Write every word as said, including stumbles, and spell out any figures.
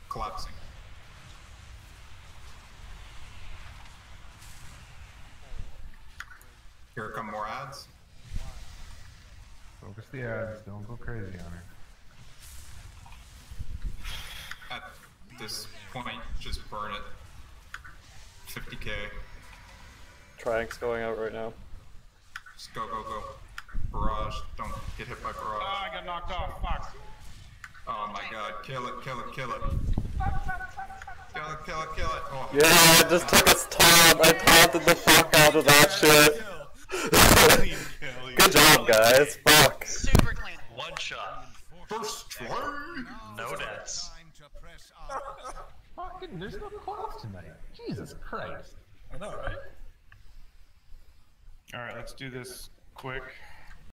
collapsing. Here come more ads. Focus the ads, don't go crazy on her. At this point, just burn it. fifty K. Triang's going out right now. Just go, go, go. Barrage, don't get hit by barrage. Oh, I got knocked off, fuck. Oh my god, kill it, kill it, kill it. Kill it, kill it, kill it. Oh. Yeah, I just took a taunt. I taunted the fuck out of that shit. Good job, guys. Fuck. Super clean. One shot. First try. No deaths. Fucking, there's no class tonight. Jesus Christ. I know, right? Alright, let's do this quick.